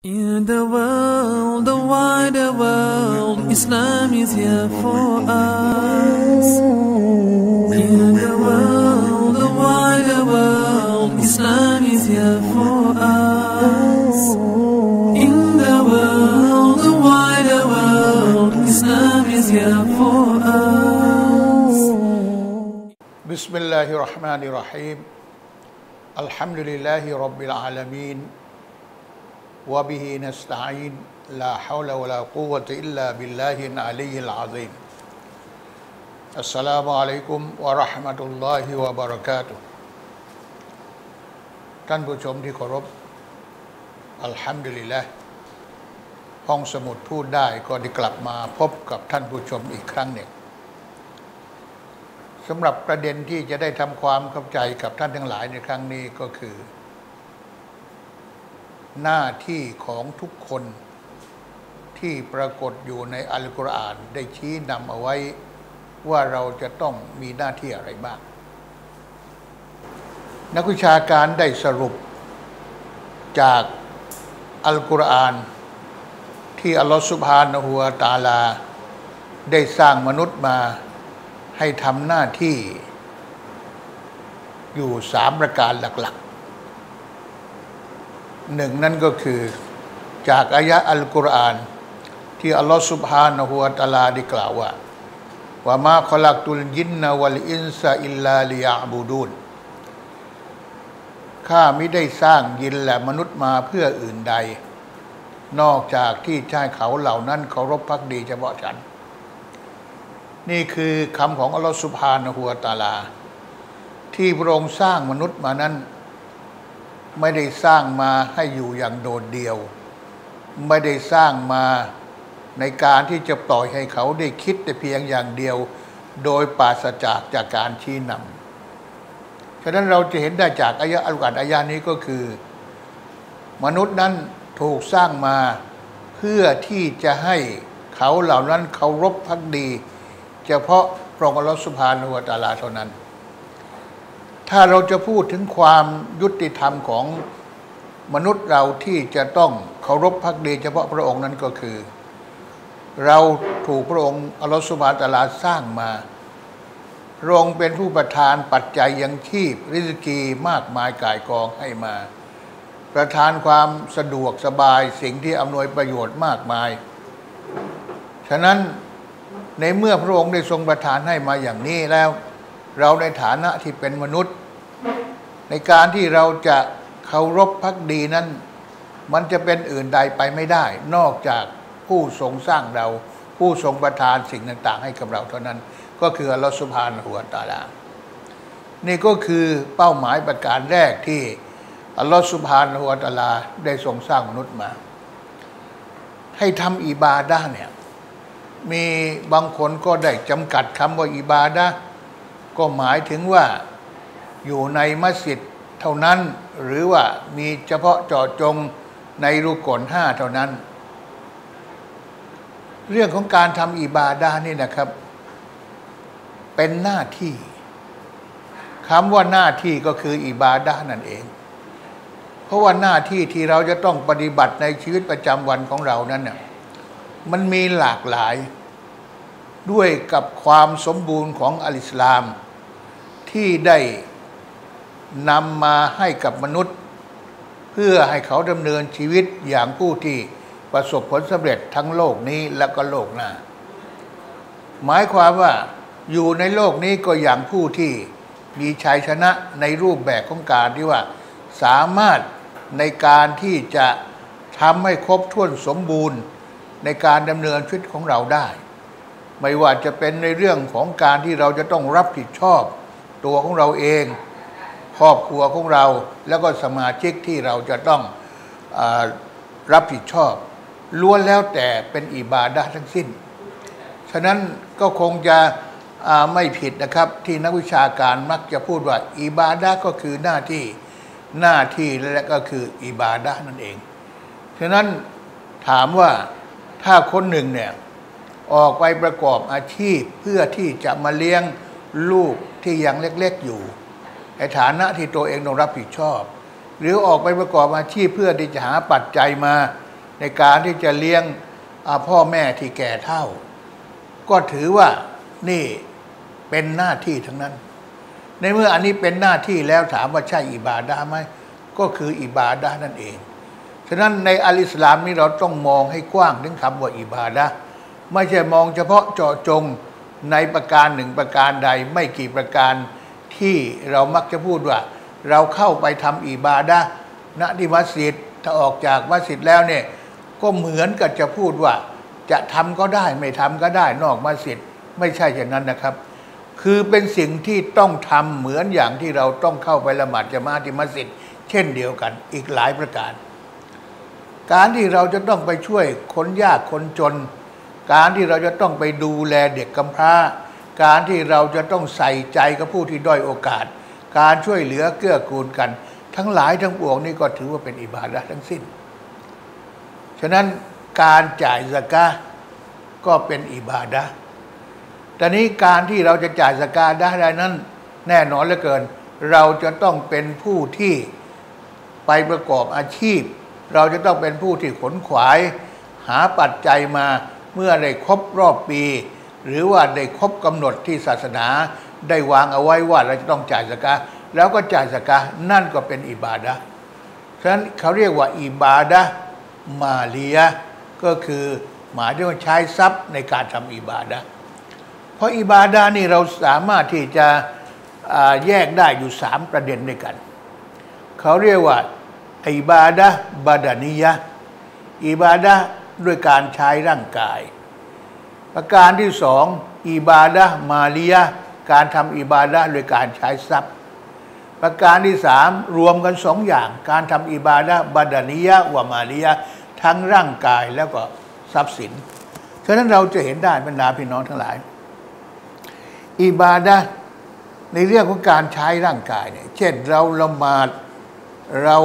In the wider world, Islam is here for us. In the wider world, Islam is here for us. In the wider world, Islam is here for us. Bismillahirrahmanirrahim. Alhamdulillahi Rabbil Alameen. وبه نستعين لا حول ولا قوة إلا بالله العلي العظيم السلام عليكم ورحمة الله وبركاته ท่านผู้ชมที่เคารพอัลฮัมดุลิลละห์ห้องสมุดพูดได้ก็ได้กลับมาพบกับท่านผู้ชมอีกครั้งหนึ่งสำหรับประเด็นที่จะได้ทำความเข้าใจกับท่านทั้งหลายในครั้งนี้ก็คือหน้าที่ของทุกคนที่ปรากฏอยู่ในอัลกุรอานได้ชี้นำเอาไว้ว่าเราจะต้องมีหน้าที่อะไรบ้างนักวิชาการได้สรุปจากอัลกุรอานที่อัลลอฮฺซุบฮานะฮูวะตะอาลาได้สร้างมนุษย์มาให้ทำหน้าที่อยู่3ประการหลักหนึ่งนั่นก็คือจากอายะอัลกุรอานที่อัลลอฮฺซุบฮานะฮูวะตะอาลาได้กล่าวว่ามาคอลักตุลญินนะวัลอินซาอิลลาลิยะบูดูนข้ามิได้สร้างยินและมนุษย์มาเพื่ออื่นใดนอกจากที่ใช้เขาเหล่านั้นเคารพภักดีเฉพาะฉันนี่คือคำของอัลลอฮฺซุบฮานะฮูวะตะอาลาที่พระองค์สร้างมนุษย์มานั้นไม่ได้สร้างมาให้อยู่อย่างโดดเดี่ยวไม่ได้สร้างมาในการที่จะปล่อยให้เขาได้คิดแต่เพียงอย่างเดียวโดยปราศจากการชี้นำฉะนั้นเราจะเห็นได้จากอายะอัลกุรอานอายะนี้ก็คือมนุษย์นั้นถูกสร้างมาเพื่อที่จะให้เขาเหล่านั้นเคารพภักดีเฉพาะพระองค์อัลลอฮฺซุบฮานะฮูวะตะอาลาเท่านั้นถ้าเราจะพูดถึงความยุติธรรมของมนุษย์เราที่จะต้องเคารพภักดีเฉพาะพระองค์นั้นก็คือเราถูกพระองค์อัลลอฮฺซุบฮานะฮูวะตะอาลาสร้างมาพระองค์เป็นผู้ประทานปัจจัยยังชีพริสกีมากมายก่ายกองให้มาประทานความสะดวกสบายสิ่งที่อำนวยประโยชน์มากมายฉะนั้นในเมื่อพระองค์ได้ทรงประทานให้มาอย่างนี้แล้วเราในฐานะที่เป็นมนุษย์ในการที่เราจะเคารพภักดีนั้นมันจะเป็นอื่นใดไปไม่ได้นอกจากผู้ทรงสร้างเราผู้ทรงประทานสิ่งต่างๆให้กับเราเท่านั้นก็คืออัลลอฮฺซุบฮานะฮูวะตะอาลานี่ก็คือเป้าหมายประการแรกที่อัลลอฮฺซุบฮานะฮูวะตะอาลาได้ทรงสร้างมนุษย์มาให้ทำอิบาดะห์เนี่ยมีบางคนก็ได้จำกัดคำว่าอิบาดะห์ก็หมายถึงว่าอยู่ในมัสยิดเท่านั้นหรือว่ามีเฉพาะเจาะจงในรุกน5เท่านั้นเรื่องของการทำอิบาดะห์นี่นะครับเป็นหน้าที่คำว่าหน้าที่ก็คืออิบาดะห์นั่นเองเพราะว่าหน้าที่ที่เราจะต้องปฏิบัติในชีวิตประจำวันของเรานั้นน่ะมันมีหลากหลายด้วยกับความสมบูรณ์ของอัลอิสลามที่ได้นำมาให้กับมนุษย์เพื่อให้เขาดำเนินชีวิตอย่างผู้ที่ประสบผลสำเร็จทั้งโลกนี้และก็โลกหน้าหมายความว่าอยู่ในโลกนี้ก็อย่างผู้ที่มีชัยชนะในรูปแบบของการที่ว่าสามารถในการที่จะทำให้ครบถ้วนสมบูรณ์ในการดำเนินชีวิตของเราได้ไม่ว่าจะเป็นในเรื่องของการที่เราจะต้องรับผิดชอบตัวของเราเองครอบครัวของเราแล้วก็สมาชิกที่เราจะต้องรับผิดชอบล้วนแล้วแต่เป็นอิบาดะห์ทั้งสิ้นฉะนั้นก็คงจะไม่ผิดนะครับที่นักวิชาการมักจะพูดว่าอิบาดะห์ก็คือหน้าที่และก็คืออิบาดะห์นั่นเองฉะนั้นถามว่าถ้าคนหนึ่งเนี่ยออกไปประกอบอาชีพเพื่อที่จะมาเลี้ยงลูกที่ยังเล็กๆอยู่ในฐานะที่ตัวเองต้องรับผิดชอบ หรือออกไปประกอบอาชีพเพื่อที่จะหาปัจจัยมาในการที่จะเลี้ยงพ่อแม่ที่แก่เฒ่าก็ถือว่านี่เป็นหน้าที่ทั้งนั้นในเมื่ออันนี้เป็นหน้าที่แล้วถามว่าใช่อิบาดะห์ไหมก็คืออิบาดะห์นั่นเองฉะนั้นในอัลอิสลามนี้เราต้องมองให้กว้างถึงคำว่าอิบาดะห์ไม่ใช่มองเฉพาะเจาะจงในประการหนึ่งประการใดไม่กี่ประการที่เรามักจะพูดว่าเราเข้าไปทำอิบาดะห์ณที่มัสยิดถ้าออกจากมัสยิดแล้วเนี่ยก็เหมือนกับจะพูดว่าจะทำก็ได้ไม่ทำก็ได้นอกมัสยิดไม่ใช่อย่างนั้นนะครับคือเป็นสิ่งที่ต้องทำเหมือนอย่างที่เราต้องเข้าไปละหมาดญะมาอะห์ที่มัสยิดเช่นเดียวกันอีกหลายประการการที่เราจะต้องไปช่วยคนยากคนจนการที่เราจะต้องไปดูแลเด็กกำพร้าการที่เราจะต้องใส่ใจกับผู้ที่ด้อยโอกาสการช่วยเหลือเกื้อกูลกันทั้งหลายทั้งปวงนี่ก็ถือว่าเป็นอิบาดะห์ทั้งสิ้นฉะนั้นการจ่ายซะกาต์ก็เป็นอิบาดะห์แต่นี้การที่เราจะจ่ายซะกาต์ได้นั้นแน่นอนเหลือเกินเราจะต้องเป็นผู้ที่ไปประกอบอาชีพเราจะต้องเป็นผู้ที่ขนขวายหาปัจจัยมาเมื่อได้ครบรอบปีหรือว่าได้ครบกำหนดที่ศาสนาได้วางเอาไว้ว่าเราจะต้องจ่ายซะกาต์แล้วก็จ่ายซะกาต์นั่นก็เป็นอิบาดะห์ฉะนั้นเขาเรียกว่าอิบาดะห์มาลียะห์ก็คือหมายถึงว่าใช้ทรัพย์ในการทำอิบาดะห์เพราะอิบาดะห์นี่เราสามารถที่จะแยกได้อยู่3ประเด็นด้วยกันเขาเรียกว่าอิบาดะห์บาดานียะห์อิบาดะห์ด้วยการใช้ร่างกายประการที่2อิบาดะห์มาลียะห์การทำอิบาดะห์โดยการใช้ทรัพย์ประการที่3รวมกัน2อย่างการทำอิบาดะห์บาดานียะห์วะมาลียะห์ทั้งร่างกายแล้วก็ทรัพย์สินฉะนั้นเราจะเห็นได้บรรดาพี่น้องทั้งหลายอิบาดะห์ในเรื่องของการใช้ร่างกายเนี่ยเช่นเราละหมาดเรา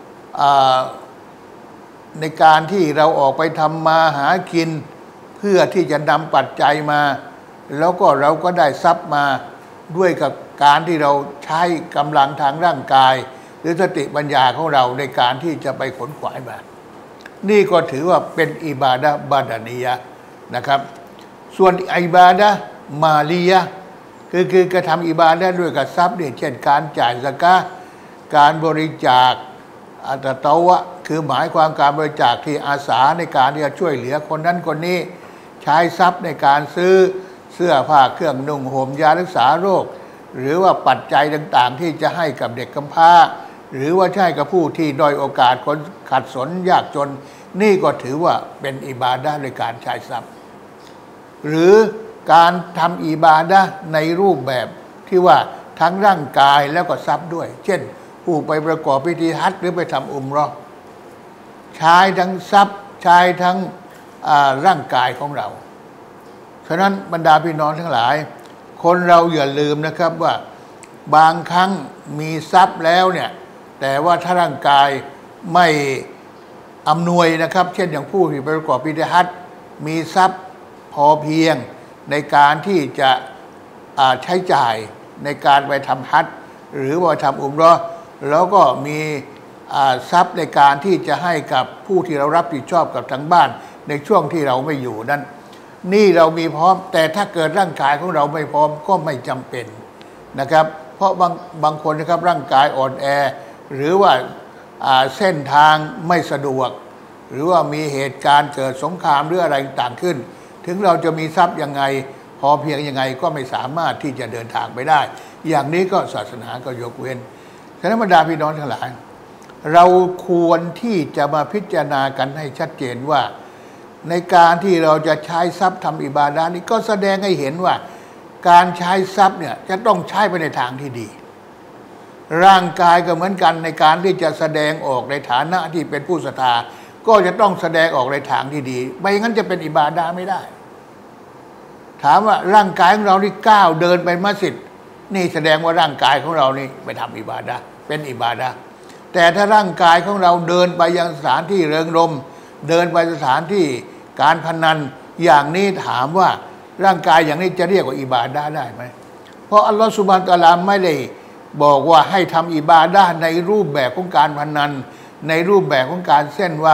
ในการที่เราออกไปทำมาหากินเพื่อที่จะนำปัจจัยมาแล้วก็เราก็ได้ทรัพย์มาด้วยกับการที่เราใช้กำลังทางร่างกายหรือสติปัญญาของเราในการที่จะไปขนขวายมานี่ก็ถือว่าเป็นอิบาดะห์บาดานียะห์นะครับส่วนอิบาดะห์มาลียะห์คือกระทำอิบาดะห์ด้วยกับทรัพย์เนี่ยเช่นการจ่ายซะกาต์การบริจาคอัตตาวะคือหมายความการบริจาคที่อาสาในการที่จะช่วยเหลือคนนั้นคนนี้ใช้ทรัพย์ในการซื้อเสื้อผ้าเครื่องนุ่งห่มยารักษาโรคหรือว่าปัจจัยต่างๆที่จะให้กับเด็กกำพร้าหรือว่าใช้กับผู้ที่ด้อยโอกาสคนขัดสนยากจนนี่ก็ถือว่าเป็นอิบาดะห์ในการใช้ทรัพย์หรือการทำอิบาดะห์ในรูปแบบที่ว่าทั้งร่างกายแล้วก็ทรัพย์ด้วยเช่นผู้ไปประกอบพิธีฮัจญ์หรือไปทำอุมเราะห์ใช้ทั้งทรัพย์ใช้ทั้งร่างกายของเราฉะนั้นบรรดาพี่น้องทั้งหลายคนเราอย่าลืมนะครับว่าบางครั้งมีทรัพย์แล้วเนี่ยแต่ว่าถ้าร่างกายไม่อำนวยนะครับเช่นอย่างผู้ที่ไปประกอบพิธีฮัจญ์มีทรัพย์พอเพียงในการที่จะใช้จ่ายในการไปทำฮัจญ์หรือว่าทำอุมเราะห์แล้วก็มีทรัพย์ในการที่จะให้กับผู้ที่เรารับผิดชอบกับทางบ้านในช่วงที่เราไม่อยู่นั้นนี่เรามีพร้อมแต่ถ้าเกิดร่างกายของเราไม่พร้อมก็ไม่จำเป็นนะครับเพราะบางคนนะครับร่างกายอ่อนแอหรือว่าเส้นทางไม่สะดวกหรือว่ามีเหตุการณ์เกิดสงครามหรืออะไรต่างขึ้นถึงเราจะมีทรัพย์ยังไงพอเพียงยังไงก็ไม่สามารถที่จะเดินทางไปได้อย่างนี้ก็ศาสนาก็ยกเว้นฉะนั้นบรรดาพี่น้องทั้งหลายเราควรที่จะมาพิจารณากันให้ชัดเจนว่าในการที่เราจะใช้ทรัพย์ทำอิบาดะห์นี้ก็แสดงให้เห็นว่าการใช้ทรัพย์เนี่ยจะต้องใช้ไปในทางที่ดีร่างกายก็เหมือนกันในการที่จะแสดงออกในฐานะที่เป็นผู้ศรัทธาก็จะต้องแสดงออกในทางที่ดีไม่งั้นจะเป็นอิบาดะห์ไม่ได้ถามว่าร่างกายของเราที่ก้าวเดินไปมัสยิดนี่แสดงว่าร่างกายของเรานี่ไปทำอิบาดะห์เป็นอิบาดะห์แต่ถ้าร่างกายของเราเดินไปยังสถานที่เริงรมย์เดินไปสถานที่การพนันอย่างนี้ถามว่าร่างกายอย่างนี้จะเรียกว่าอิบาดะห์ได้ไหมเพราะอัลลอฮฺซุบฮานะฮูวะตะอาลาไม่ได้บอกว่าให้ทำอิบาดะห์ในรูปแบบของการพนันในรูปแบบของการเส้นไหว้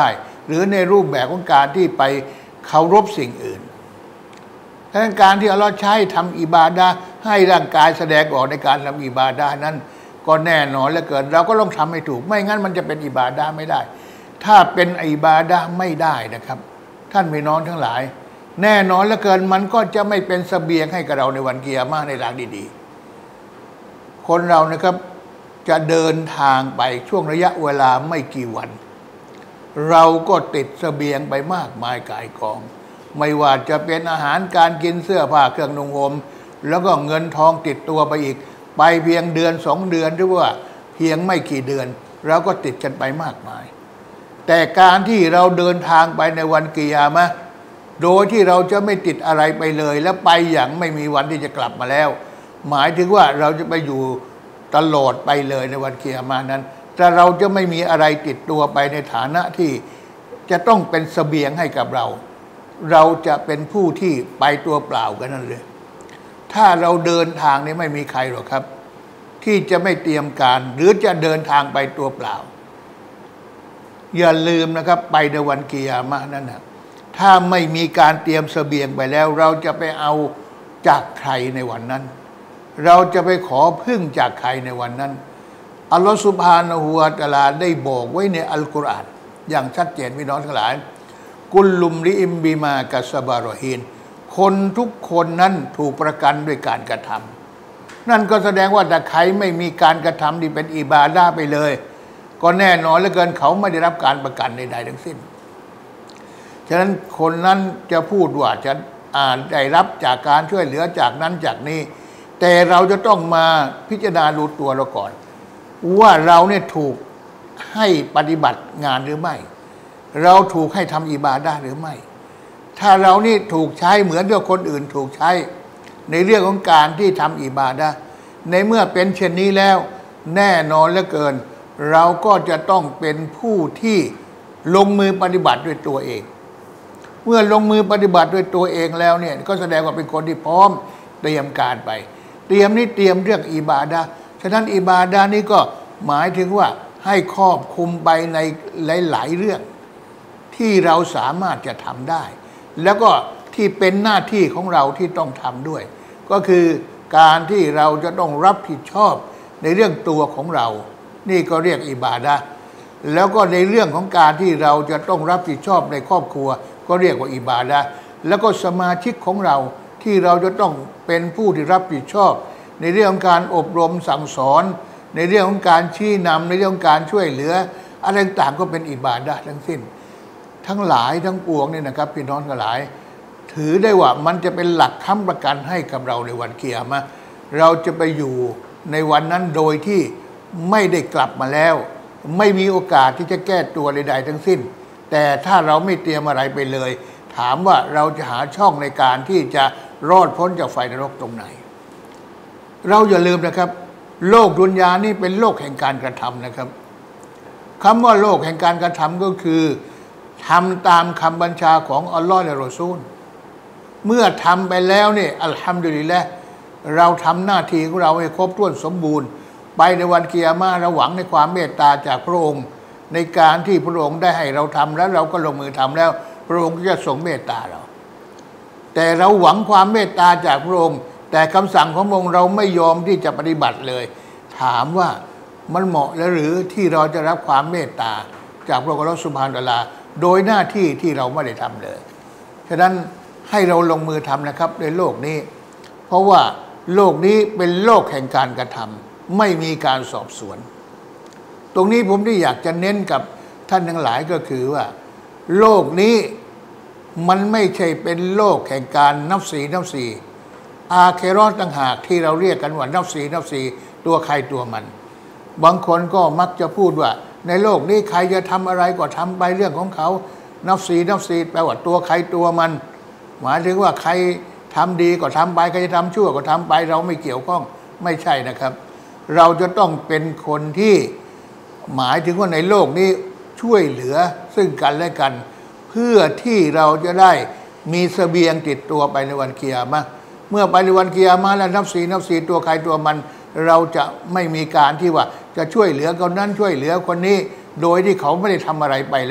หรือในรูปแบบของการที่ไปเคารพสิ่งอื่นดังนั้นการที่อัลลอฮ์ใช้ทำอิบาดะห์ให้ร่างกายแสดงออกในการทำอิบาดะห์นั้นก็แน่นอนเหลือเกินเราก็ต้องทำให้ถูกไม่งั้นมันจะเป็นอิบาดะห์ไม่ได้ถ้าเป็นอิบาดะห์ไม่ได้นะครับท่านพี่น้องทั้งหลายแน่นอนเหลือเกินมันก็จะไม่เป็นเสบียงให้กับเราในวันกิยามะห์ในทางดีๆคนเรานะครับจะเดินทางไปช่วงระยะเวลาไม่กี่วันเราก็ติดเสบียงไปมากมายกายกองไม่ว่าจะเป็นอาหารการกินเสื้อผ้าเครื่องนุ่งห่มแล้วก็เงินทองติดตัวไปอีกไปเพียงเดือน2 เดือนหรือว่าเพียงไม่กี่เดือนเราก็ติดกันไปมากมายแต่การที่เราเดินทางไปในวันกิยามะห์โดยที่เราจะไม่ติดอะไรไปเลยและไปอย่างไม่มีวันที่จะกลับมาแล้วหมายถึงว่าเราจะไปอยู่ตลอดไปเลยในวันกิยามะห์นั้นแต่เราจะไม่มีอะไรติดตัวไปในฐานะที่จะต้องเป็นเสบียงให้กับเราเราจะเป็นผู้ที่ไปตัวเปล่ากันนั่นเลยถ้าเราเดินทางนี่ไม่มีใครหรอกครับที่จะไม่เตรียมการหรือจะเดินทางไปตัวเปล่าอย่าลืมนะครับไปในวันกิยามะห์นั้นนะถ้าไม่มีการเตรียมเสบียงไปแล้วเราจะไปเอาจากใครในวันนั้นเราจะไปขอพึ่งจากใครในวันนั้นอัลลอฮฺซุบฮานะฮูวะตะอาลาได้บอกไว้ในอัลกุรอานอย่างชัดเจนพี่น้องทั้งหลายกุลลุมริอิมบิมากัสบารอฮีนคนทุกคนนั้นถูกประกันด้วยการกระทำนั่นก็แสดงว่าถ้าใครไม่มีการกระทำที่เป็นอิบาดะห์ไปเลยก็แน่นอนเหลือเกินเขาไม่ได้รับการประกันใดๆทั้งสิ้นฉะนั้นคนนั้นจะพูดว่าจะได้รับจากการช่วยเหลือจากนั้นจากนี้แต่เราจะต้องมาพิจารณาดูตัวเราก่อนว่าเราเนี่ยถูกให้ปฏิบัติงานหรือไม่เราถูกให้ทำอิบาดะห์หรือไม่ถ้าเรานี่ถูกใช้เหมือนกับคนอื่นถูกใช้ในเรื่องของการที่ทำอิบาดะห์ในเมื่อเป็นเช่นนี้แล้วแน่นอนเหลือเกินเราก็จะต้องเป็นผู้ที่ลงมือปฏิบัติด้วยตัวเองเมื่อลงมือปฏิบัติด้วยตัวเองแล้วเนี่ยก็แสดงว่าเป็นคนที่พร้อมเตรียมการไปเตรียมนี่เตรียมเรื่องอิบาดะห์ฉะนั้นอิบาดะห์นี้ก็หมายถึงว่าให้ครอบคลุมไปในหลายๆเรื่องที่เราสามารถจะทำได้แล้วก็ที่เป็นหน้าที่ของเราที่ต้องทำด้วยก็คือการที่เราจะต้องรับผิดชอบในเรื่องตัวของเรานี่ก็เรียกอิบาดะห์แล้วก็ในเรื่องของการที่เราจะต้องรับผิดชอบในครอบครัวก็เรียกว่าอิบาดะห์แล้วก็สมาชิกของเราที่เราจะต้องเป็นผู้ที่รับผิดชอบในเรื่องของการอบรมสั่งสอนในเรื่องของการชี้นำในเรื่องของการช่วยเหลืออะไรต่างๆก็เป็นอิบาดะห์ทั้งสิ้นทั้งหลายทั้งปวงนี่นะครับพี่น้องทั้งหลายถือได้ว่ามันจะเป็นหลักค้ำประกันให้กับเราในวันกิยามะห์เราจะไปอยู่ในวันนั้นโดยที่ไม่ได้กลับมาแล้วไม่มีโอกาสที่จะแก้ตัวใดๆทั้งสิ้นแต่ถ้าเราไม่เตรียมอะไรไปเลยถามว่าเราจะหาช่องในการที่จะรอดพ้นจากไฟนรกตรงไหนเราอย่าลืมนะครับโลกดุนยานี่เป็นโลกแห่งการกระทำนะครับคำว่าโลกแห่งการกระทำก็คือทำตามคำบัญชาของอัลลอฮ์และรอซูลเมื่อทำไปแล้วเนี่ยอัลฮัมดุลิลละห์เราทำหน้าที่ของเราให้ครบถ้วนสมบูรณ์ไปในวันกิยามะห์เราหวังในความเมตตาจากพระองค์ในการที่พระองค์ได้ให้เราทำแล้วเราก็ลงมือทำแล้วพระองค์ก็จะทรงเมตตาเราแต่เราหวังความเมตตาจากพระองค์แต่คำสั่งของพระองค์เราไม่ยอมที่จะปฏิบัติเลยถามว่ามันเหมาะแล้วหรือที่เราจะรับความเมตตาจากพระองค์อัลเลาะห์ซุบฮานะฮูวะตะอาลาโดยหน้าที่ที่เราไม่ได้ทำเลยฉะนั้นให้เราลงมือทำนะครับในโลกนี้เพราะว่าโลกนี้เป็นโลกแห่งการกระทำไม่มีการสอบสวนตรงนี้ผมที่อยากจะเน้นกับท่านทั้งหลายก็คือว่าโลกนี้มันไม่ใช่เป็นโลกแห่งการนับสีอาเคเราะห์ต่างหากที่เราเรียกกันว่านับสีตัวใครตัวมันบางคนก็มักจะพูดว่าในโลกนี้ใครจะทำอะไรก็ทำไปเรื่องของเขานับสีแปลว่าตัวใครตัวมันหมายถึงว่าใครทำดีก็ทำไปใครจะทำชั่วก็ทำไปเราไม่เกี่ยวข้องไม่ใช่นะครับเราจะต้องเป็นคนที่หมายถึงว่าในโลกนี้ช่วยเหลือซึ่งกันและกันเพื่อที่เราจะได้มีเสบียงติดตัวไปในวันกิยามะห์เมื่อไปในวันกิยามะห์แล้วนับสีตัวใครตัวมันเราจะไม่มีการที่ว่าจะช่วยเหลือคนนั้นช่วยเหลือคนนี้โดยที่เขาไม่ได้ทำอะไรไปแล้ว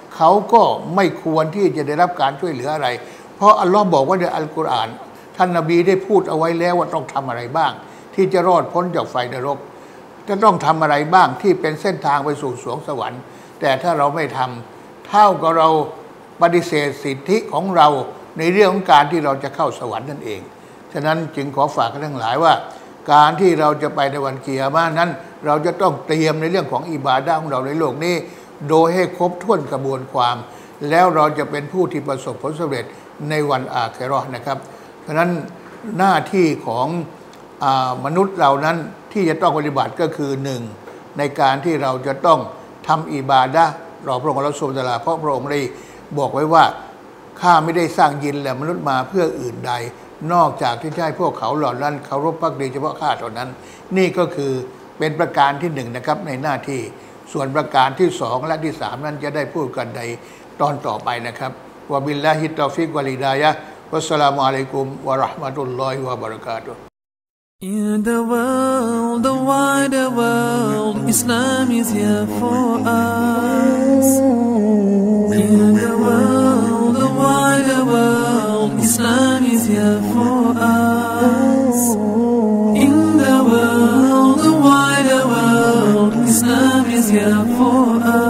เขาก็ไม่ควรที่จะได้รับการช่วยเหลืออะไรเพราะอัลลอฮ์บอกว่าในอัลกุรอานท่านนบีได้พูดเอาไว้แล้วว่าต้องทำอะไรบ้างที่จะรอดพ้นจากไฟนรกจะต้องทำอะไรบ้างที่เป็นเส้นทางไปสู่สวงสวรรค์แต่ถ้าเราไม่ทำเท่ากับเราปฏิเสธสิทธิของเราในเรื่องของการที่เราจะเข้าสวรรค์นั่นเองฉะนั้นจึงขอฝากกันทั้งหลายว่าการที่เราจะไปในวันกิยามะห์นั้นเราจะต้องเตรียมในเรื่องของอิบาดะห์ของเราในโลกนี้โดยให้ครบถ้วนกระบวนความแล้วเราจะเป็นผู้ที่ประสบผลสำเร็จในวันอาคิเราะห์นะครับฉะนั้นหน้าที่ของมนุษย์เรานั้นที่จะต้องปฏิบัติก็คือหนึ่งในการที่เราจะต้องทำอิบาดะห์ต่อพระองค์อัลเลาะห์ซุบฮานะฮูวะตะอาลาเพราะพระองค์ได้บอกไว้ว่าข้าไม่ได้สร้างยินและมนุษย์มาเพื่ออื่นใดนอกจากที่จะให้พวกเขาเหล่านั้นเคารพภักดีเฉพาะข้าเท่านั้นนี่ก็คือเป็นประการที่หนึ่งนะครับในหน้าที่ส่วนประการที่สองและที่สามนั้นจะได้พูดกันในตอนต่อไปนะครับวะบิลลาฮิตตอฟิกวะลิดายะฮ์วัสสลามุอะลัยกุมวะเราะห์มะตุลลอฮิวะบะเราะกาตุฮ์ In the world, the wider world, Islam is here for us. In the world, the wider world, Islam is here for us. In the world, the wider world, Islam is here for us.